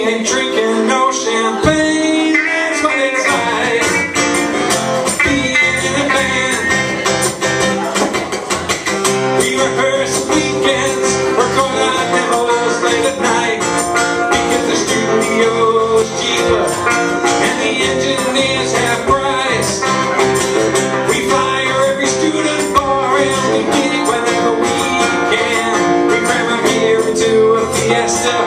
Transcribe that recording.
ain't drinking no champagne. That's what it's like being in a band. We rehearse weekends, record our demos late at night, because the studio's cheaper and the engineers have price. We fire every student bar and we gig whenever we can. We cram them here into a fiesta.